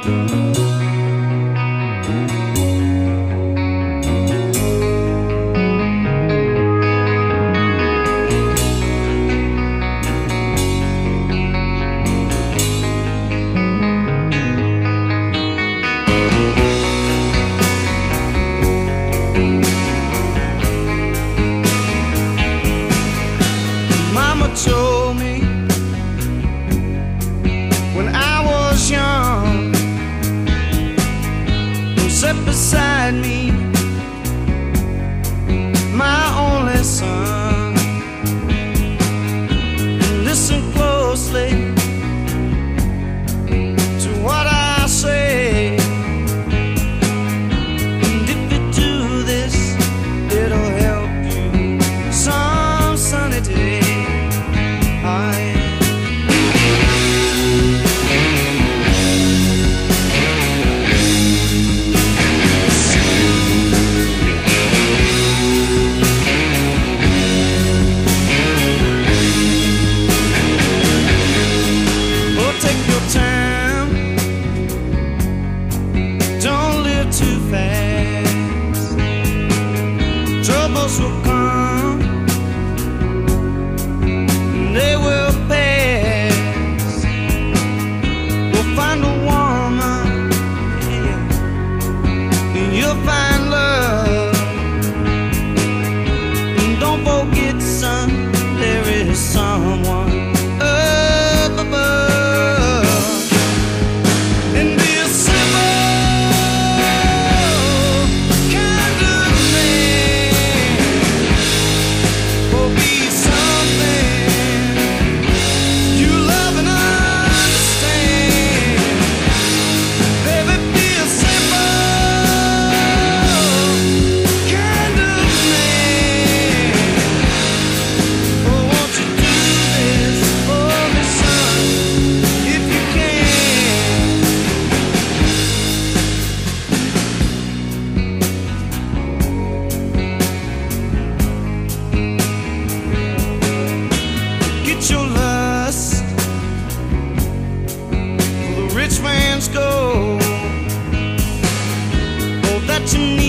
Told me when I was young, sat beside me, my only son. Listen closely to what I say, and if you do this, it'll help you some sunny day. Too fast, troubles will come, and they will pass. We'll find a woman, yeah, and you'll find love. And don't forget, son, there is someone up above. And be a simple your lust for the rich man's gold, all that you need.